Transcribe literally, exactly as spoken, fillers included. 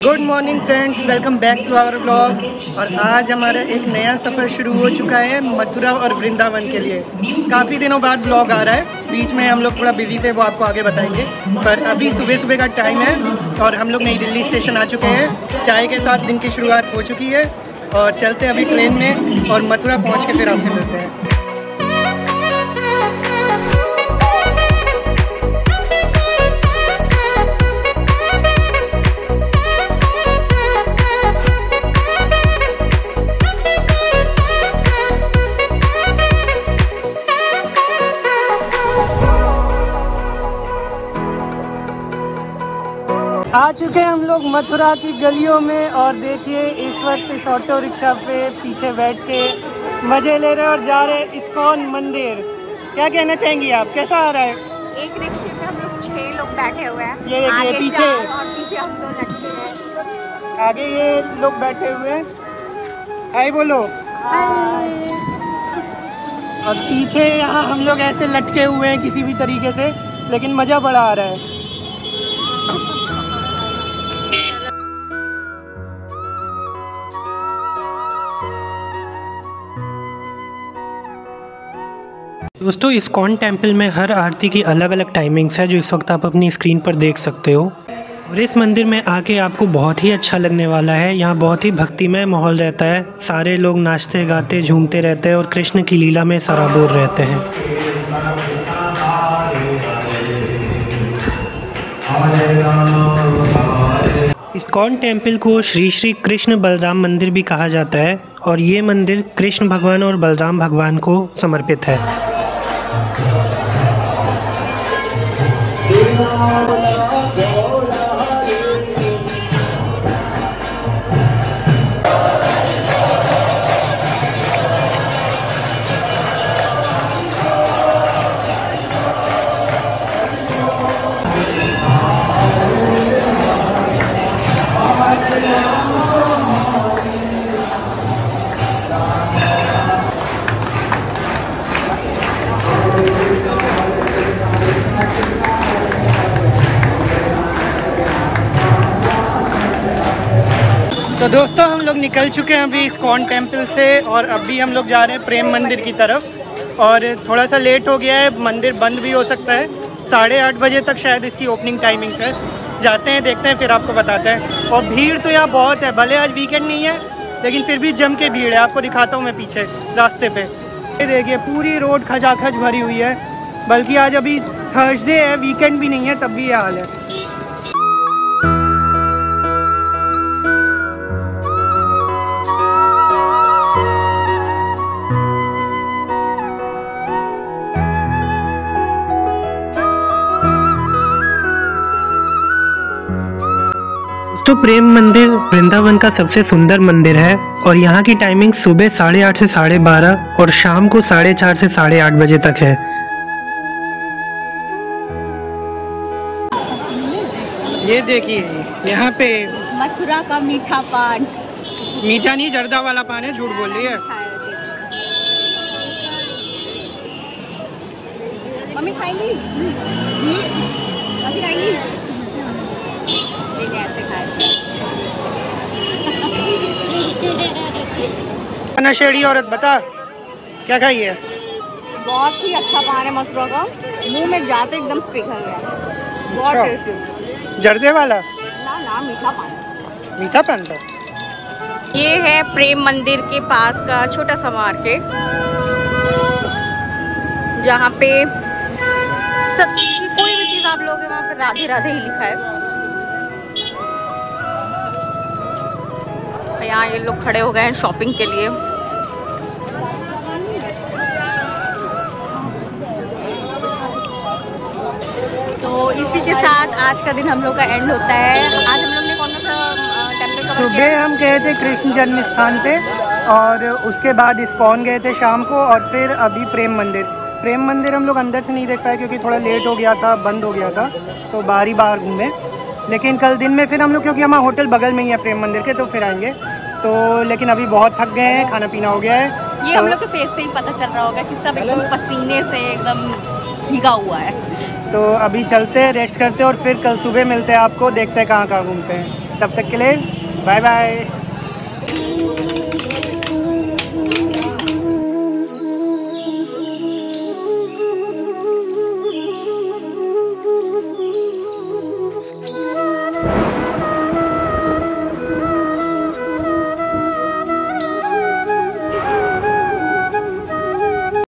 Good morning friends, welcome back to our blog. और आज हमारा एक नया सफ़र शुरू हो चुका है मथुरा और वृंदावन के लिए। काफ़ी दिनों बाद ब्लॉग आ रहा है, बीच में हम लोग थोड़ा बिजी थे, वो आपको आगे बताएंगे। पर अभी सुबह सुबह का टाइम है और हम लोग नई दिल्ली स्टेशन आ चुके हैं। चाय के साथ दिन की शुरुआत हो चुकी है और चलते हैं अभी ट्रेन में और मथुरा पहुँच के फिर आपसे मिलते हैं। आ चुके हैं हम लोग मथुरा की गलियों में और देखिए इस वक्त इस ऑटो रिक्शा पे पीछे बैठ के मजे ले रहे हैं और जा रहे हैं इस्कॉन मंदिर। क्या कहना चाहेंगी आप, कैसा आ रहा है? एक रिक्शे पे हम लोग छह लोग बैठे हुए हैं। ये देखिए पीछे और पीछे हम लोग लटके हैं। आगे ये लोग बैठे हुए हैं, हाय बोलो। और पीछे यहाँ हम लोग ऐसे लटके हुए हैं किसी भी तरीके से, लेकिन मज़ा बड़ा आ रहा है। दोस्तों, इस्कॉन टेम्पल में हर आरती की अलग अलग टाइमिंग्स है जो इस वक्त आप अपनी स्क्रीन पर देख सकते हो। और इस मंदिर में आके आपको बहुत ही अच्छा लगने वाला है। यहाँ बहुत ही भक्तिमय माहौल रहता है, सारे लोग नाचते गाते झूमते रहते हैं और कृष्ण की लीला में सराबोर रहते हैं। इस्कॉन टेम्पल को श्री श्री कृष्ण बलराम मंदिर भी कहा जाता है और ये मंदिर कृष्ण भगवान और बलराम भगवान को समर्पित है। तो दोस्तों, हम लोग निकल चुके हैं अभी इस्कॉन टेम्पल से और अभी हम लोग जा रहे हैं प्रेम मंदिर की तरफ। और थोड़ा सा लेट हो गया है, मंदिर बंद भी हो सकता है। साढ़े आठ बजे तक शायद इसकी ओपनिंग टाइमिंग्स है। जाते हैं, देखते हैं, फिर आपको बताते हैं। और भीड़ तो यहाँ बहुत है, भले आज वीकेंड नहीं है लेकिन फिर भी जम के भीड़ है। आपको दिखाता हूँ मैं पीछे रास्ते पे, ये देखिए पूरी रोड खचाखच भरी हुई है। बल्कि आज अभी थर्सडे है, वीकेंड भी नहीं है, तब भी ये हाल है। तो प्रेम मंदिर वृंदावन का सबसे सुंदर मंदिर है और यहाँ की टाइमिंग सुबह साढ़े आठ से साढ़े बारह और शाम को साढ़े चार से साढ़े आठ बजे तक है। ये देखिए यहाँ पे मथुरा का मीठा पान। मीठा नहीं, जर्दा वाला पान है, झूठ बोल रही है। मम्मी खाएंगी? मम्मी खाएंगी? नशेड़ी औरत, बता क्या खाई है? बहुत ही अच्छा पान है मथुरा का, मुंह में जाते एकदम पिघल गया। बहुत टेस्टी। जर्दे वाला? ना ना, मीठा पान। मीठा पान था। ये है प्रेम मंदिर के पास का छोटा सा मार्केट, जहाँ पे सब कोई भी चीज़ आप लोगे वहाँ पे राधे राधे ही लिखा है। यहाँ ये लोग खड़े हो गए हैं शॉपिंग के लिए। तो इसी के साथ आज का दिन हम लोग का एंड होता है। आज हम लोग ने कौन सा टेम्पल कवर किया? सुबह हम गए थे कृष्ण जन्म स्थान पे और उसके बाद इस्कॉन गए थे शाम को और फिर अभी प्रेम मंदिर। प्रेम मंदिर हम लोग अंदर से नहीं देख पाए क्योंकि थोड़ा लेट हो गया था, बंद हो गया था, तो बाहर ही बाहर घूमे। लेकिन कल दिन में फिर हम लोग, क्योंकि हमारा होटल बगल में ही है प्रेम मंदिर के, तो फिर आएंगे। तो लेकिन अभी बहुत थक गए हैं, खाना पीना हो गया है। ये तो हम लोग के फेस से ही पता चल रहा होगा कि सब एकदम पसीने से एकदम भीगा हुआ है। तो अभी चलते हैं, रेस्ट करते हैं और फिर कल सुबह मिलते हैं आपको, देखते हैं कहाँ कहाँ घूमते हैं। तब तक के लिए बाय बाय।